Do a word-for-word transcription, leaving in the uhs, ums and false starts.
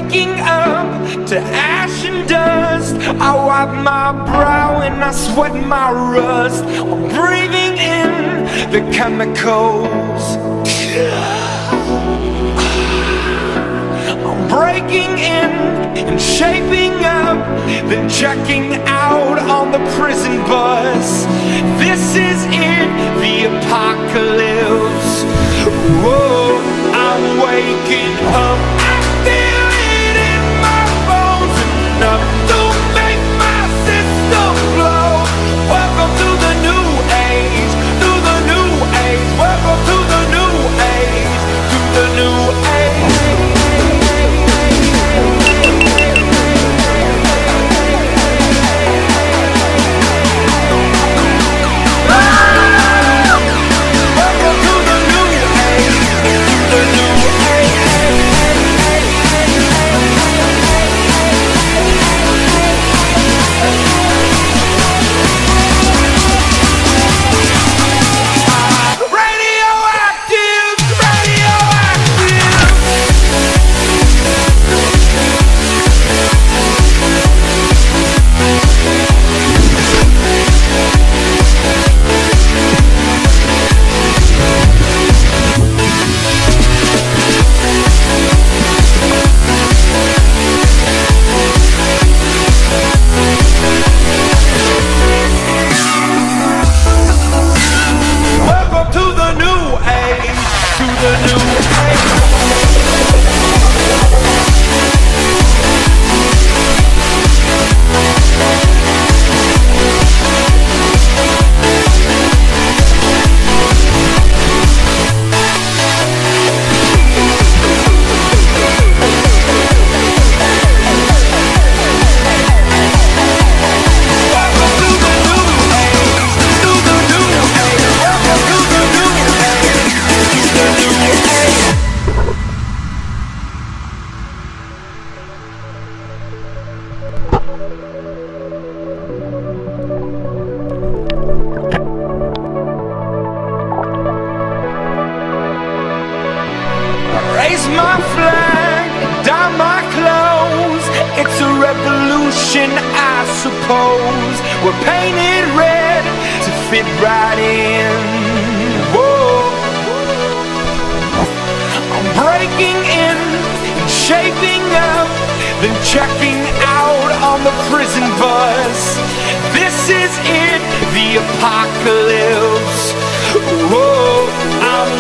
waking up to ash and dust. I wipe my brow and I sweat my rust. I'm breathing in the chemicals. I'm breaking in and shaping up, then checking out on the prison bus. This is it, the apocalypse. Whoa, I'm waking up. I feel it in my bones, enough to make my system blow. Welcome to the new age, to the new age. Welcome to the new age, to the new age. Apocalypse. Whoa, I'm